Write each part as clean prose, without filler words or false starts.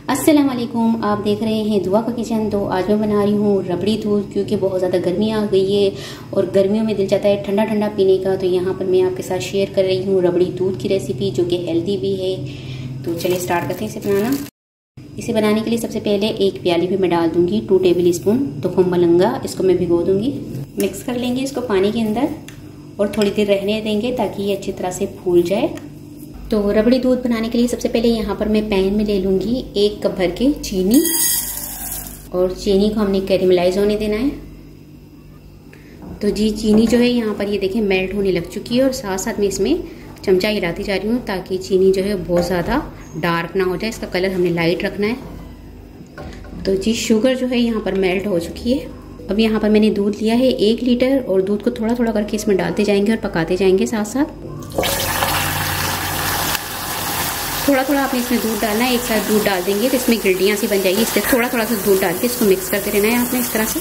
अस्सलाम वालेकुम, आप देख रहे हैं दुआ का किचन। तो आज मैं बना रही हूँ रबड़ी दूध, क्योंकि बहुत ज़्यादा गर्मी आ गई है और गर्मियों में दिल चाहता है ठंडा ठंडा पीने का। तो यहाँ पर मैं आपके साथ शेयर कर रही हूँ रबड़ी दूध की रेसिपी, जो कि हेल्दी भी है। तो चलिए स्टार्ट करते हैं इसे बनाना। इसे बनाने के लिए सबसे पहले एक प्याली में मैं डाल दूंगी 2 टेबल स्पून तुखम मलंगा। इसको मैं भिगो दूंगी। मिक्स कर लेंगे इसको पानी के अंदर और थोड़ी देर रहने देंगे ताकि ये अच्छी तरह से फूल जाए। तो रबड़ी दूध बनाने के लिए सबसे पहले यहाँ पर मैं पैन में ले लूँगी 1 कप भर के चीनी, और चीनी को हमने कैरेमलाइज होने देना है। तो जी चीनी जो है यहाँ पर ये देखें मेल्ट होने लग चुकी है, और साथ साथ में इसमें चमचा हिलाती जा रही हूँ ताकि चीनी जो है बहुत ज़्यादा डार्क ना हो जाए। इसका कलर हमने लाइट रखना है। तो जी शुगर जो है यहाँ पर मेल्ट हो चुकी है। अब यहाँ पर मैंने दूध लिया है 1 लीटर, और दूध को थोड़ा थोड़ा करके इसमें डालते जाएंगे और पकाते जाएंगे साथ साथ। थोड़ा थोड़ा आपने इसमें दूध डालना है, एक साथ दूध डाल देंगे तो इसमें गिल्टियाँ सी बन जाएगी। इसलिए थोड़ा थोड़ा सा दूध डाल के इसको मिक्स करते रहना है आपने इस तरह से।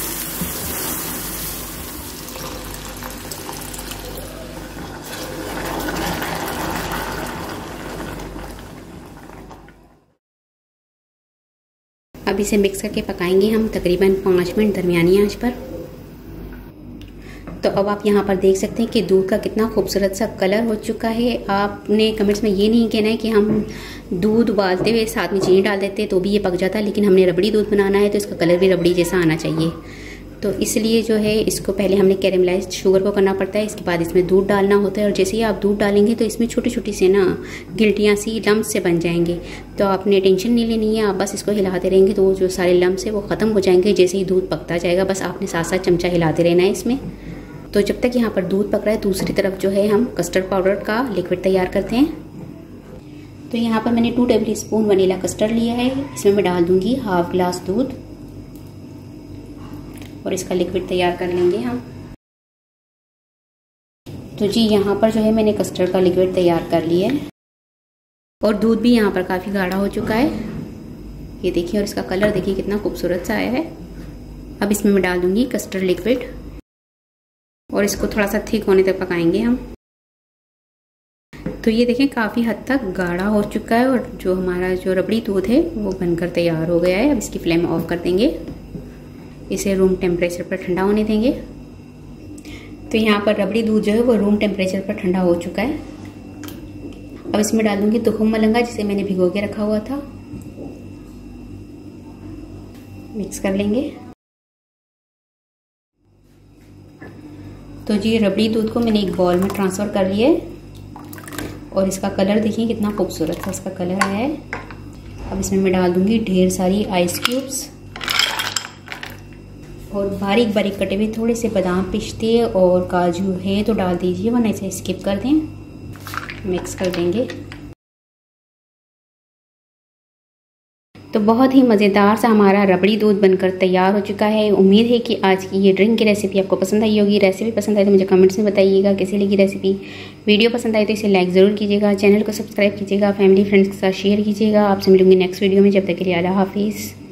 अब इसे मिक्स करके पकाएंगे हम तकरीबन 5 मिनट दरमियानी आंच पर। तो अब आप यहाँ पर देख सकते हैं कि दूध का कितना खूबसूरत सा कलर हो चुका है। आपने कमेंट्स में ये नहीं कहना है कि हम दूध उबालते हुए साथ में चीनी डाल देते तो भी ये पक जाता, लेकिन हमने रबड़ी दूध बनाना है तो इसका कलर भी रबड़ी जैसा आना चाहिए। तो इसलिए जो है इसको पहले हमने कैरेमलाइज्ड शुगर को करना पड़ता है, इसके बाद इसमें दूध डालना होता है। और जैसे ही आप दूध डालेंगे तो इसमें छोटी छोटी से ना गिल्टियाँ सी लम्स से बन जाएंगे। तो आपने टेंशन नहीं लेनी है, आप बस इसको हिलाते रहेंगे तो जो सारे लम्स है वो ख़त्म हो जाएंगे जैसे ही दूध पकता जाएगा। बस आपने साथ साथ चमचा हिलाते रहना है इसमें। तो जब तक यहाँ पर दूध पक रहा है, दूसरी तरफ जो है हम कस्टर्ड पाउडर का लिक्विड तैयार करते हैं। तो यहाँ पर मैंने 2 टेबल स्पून वनीला कस्टर्ड लिया है। इसमें मैं डाल दूंगी हाफ ग्लास दूध, और इसका लिक्विड तैयार कर लेंगे हम। तो जी यहाँ पर जो है मैंने कस्टर्ड का लिक्विड तैयार कर लिया है, और दूध भी यहाँ पर काफ़ी गाढ़ा हो चुका है, ये देखिए। और इसका कलर देखिए कितना खूबसूरत सा आया है। अब इसमें मैं डाल दूंगी कस्टर्ड लिक्विड, और इसको थोड़ा सा थिक होने तक पकाएंगे हम। तो ये देखें काफ़ी हद तक गाढ़ा हो चुका है, और जो हमारा जो रबड़ी दूध है वो बनकर तैयार हो गया है। अब इसकी फ्लेम ऑफ कर देंगे, इसे रूम टेम्परेचर पर ठंडा होने देंगे। तो यहाँ पर रबड़ी दूध जो है वो रूम टेम्परेचर पर ठंडा हो चुका है। अब इसमें डाल दूंगी तुखम मलंगा, जिसे मैंने भिगो के रखा हुआ था। मिक्स कर लेंगे। तो जी रबड़ी दूध को मैंने एक बॉल में ट्रांसफ़र कर लिया है, और इसका कलर देखिए कितना खूबसूरत सा इसका कलर आया है। अब इसमें मैं डाल दूंगी ढेर सारी आइस क्यूब्स, और बारीक बारीक कटे हुए थोड़े से बादाम, पिस्ते और काजू है तो डाल दीजिए, वरना इसे स्किप कर दें। मिक्स कर देंगे। तो बहुत ही मज़ेदार सा हमारा रबड़ी दूध बनकर तैयार हो चुका है। उम्मीद है कि आज की ये ड्रिंक की रेसिपी आपको पसंद आई होगी। रेसिपी पसंद आई तो मुझे कमेंट्स में बताइएगा कैसी लगी रेसिपी। वीडियो पसंद आई तो इसे लाइक ज़रूर कीजिएगा, चैनल को सब्सक्राइब कीजिएगा, फैमिली फ्रेंड्स के साथ शेयर कीजिएगा। आपसे मिलूंगी नेक्स्ट वीडियो में। जब तक के लिए अल्लाह हाफिज़।